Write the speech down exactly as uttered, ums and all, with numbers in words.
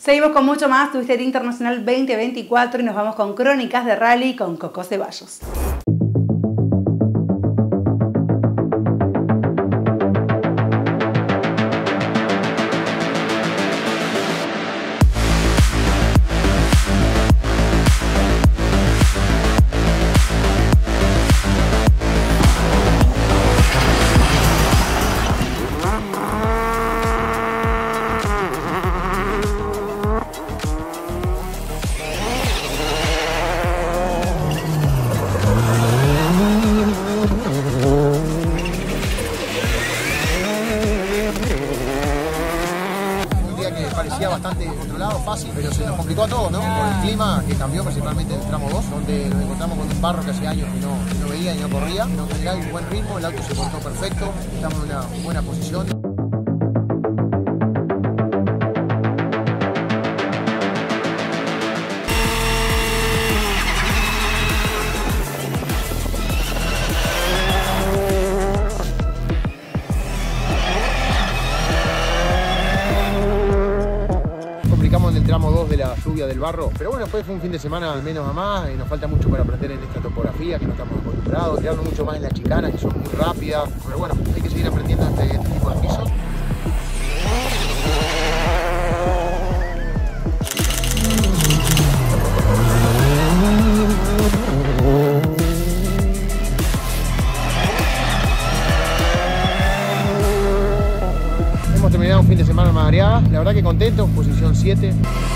Seguimos con mucho más, Twister Internacional veinte veinticuatro y nos vamos con Crónicas de Rally con Coco Ceballos. Parecía bastante controlado, fácil, pero se nos complicó a todos, ¿no? Por el clima que cambió principalmente en el tramo dos, donde nos encontramos con un barro que hace años que no, que no veía y no corría. Pero en general un buen ritmo, el auto se portó perfecto, estamos en una buena posición. En el tramo dos de la lluvia del barro, pero bueno, después fue un fin de semana al menos a más y nos falta mucho para aprender en esta topografía que no estamos acostumbrados, tirarnos mucho más en las chicanas que son muy rápidas, pero bueno, hay que seguir aprendiendo este, este tipo de pisos. Hemos terminado un fin de semana en Madariaga, la verdad que contentos, posición siete.